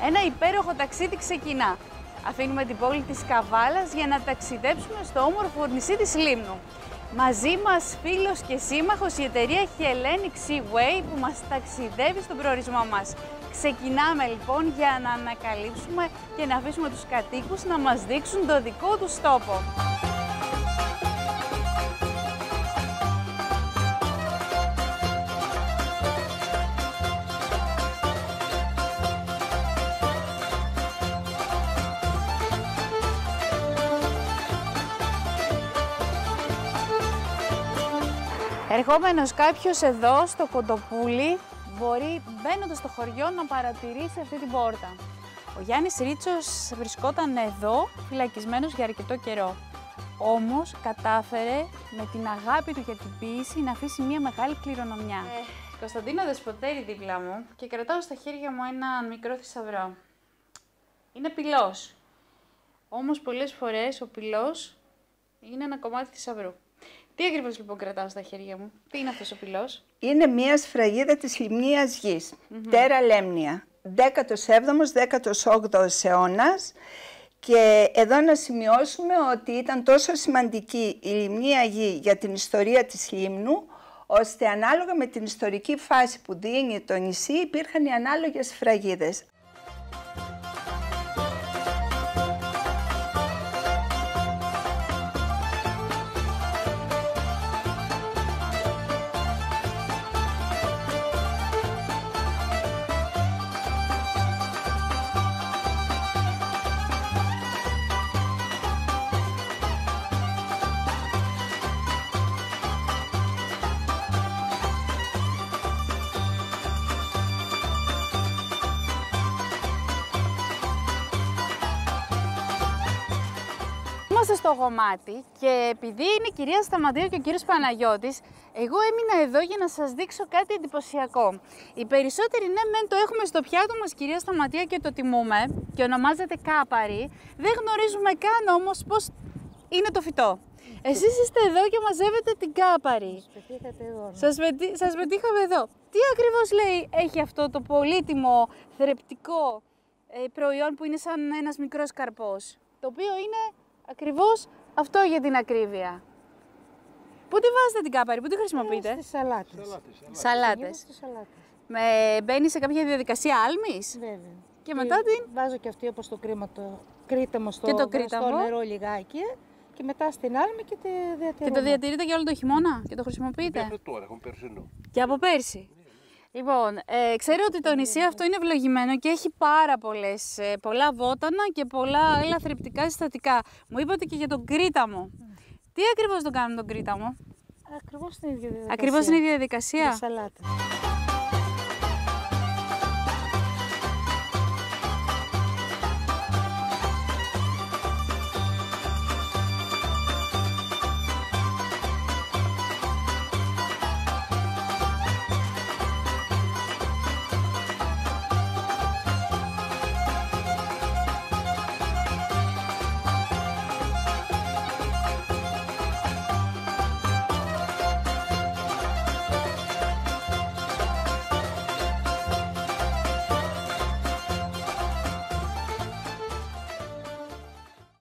Ένα υπέροχο ταξίδι ξεκινά. Αφήνουμε την πόλη της Καβάλας για να ταξιδέψουμε στο όμορφο νησί της Λίμνου. Μαζί μας φίλος και σύμμαχος η εταιρεία Hellenic Seaway που μας ταξιδεύει στον προορισμό μας. Ξεκινάμε λοιπόν για να ανακαλύψουμε και να αφήσουμε τους κατοίκους να μας δείξουν το δικό τους τόπο. Ερχόμενος κάποιος εδώ στο Κοντοπούλι μπορεί μπαίνοντας στο χωριό να παρατηρήσει αυτή την πόρτα. Ο Γιάννης Ρίτσος βρισκόταν εδώ φυλακισμένος για αρκετό καιρό. Όμως κατάφερε με την αγάπη του για την ποίηση να αφήσει μια μεγάλη κληρονομιά. Κωνσταντίνα Δεσποτέρη δίπλα μου και κρατάω στα χέρια μου ένα μικρό θησαυρό. Είναι πυλός. Όμως πολλές φορές ο πυλός είναι ένα κομμάτι θησαυρού. Τι ακριβώς λοιπόν κρατάω στα χέρια μου, τι είναι αυτός ο πυλός? Είναι μια σφραγίδα της λιμνίας γης, Τέρα Λέμνια, 17ος-18ος αιώνας. Και εδώ να σημειώσουμε ότι ήταν τόσο σημαντική η λιμνία γη για την ιστορία της Λίμνου, ώστε ανάλογα με την ιστορική φάση που δίνει το νησί υπήρχαν οι ανάλογες σφραγίδες. Είμαστε στο Γομάτι και επειδή είναι η κυρία Σταματίου και ο κύριος Παναγιώτης, εγώ έμεινα εδώ για να σας δείξω κάτι εντυπωσιακό. Οι περισσότεροι ναι μεν το έχουμε στο πιάτο μας κυρία Σταματία και το τιμούμε και ονομάζεται κάπαρι, δεν γνωρίζουμε καν όμως πώς είναι το φυτό. Εσείς είστε εδώ και μαζεύετε την κάπαρη. Σας πετύχαμε εδώ. Τι ακριβώς λέει έχει αυτό το πολύτιμο θρεπτικό προϊόν που είναι σαν ένας μικρός καρπός, το οποίο είναι ακριβώς αυτό για την ακρίβεια. Πού τη βάζετε την κάπαρη, πού τη χρησιμοποιείτε? Στις σαλάτες. Σαλάτες. Μπαίνει σε κάποια διαδικασία άλμης. Βέβαια. Και μετά την... Βάζω και αυτή όπως το κρίταμο στο νερό λιγάκι και μετά στην άλμη και τη διατηρούμε. Και το διατηρείτε για όλο το χειμώνα και το χρησιμοποιείτε? Από τώρα, έχουν περσινό. Και από πέρσι. Λοιπόν, ξέρω ότι το νησί αυτό είναι ευλογημένο και έχει πολλά βότανα και πολλά άλλα θρεπτικά συστατικά. Μου είπατε και για τον κρίταμο. Τι ακριβώς τον κάνουμε τον κρίταμο? Ακριβώς την ίδια διαδικασία. Ακριβώς την ίδια διαδικασία. Για σαλάτα.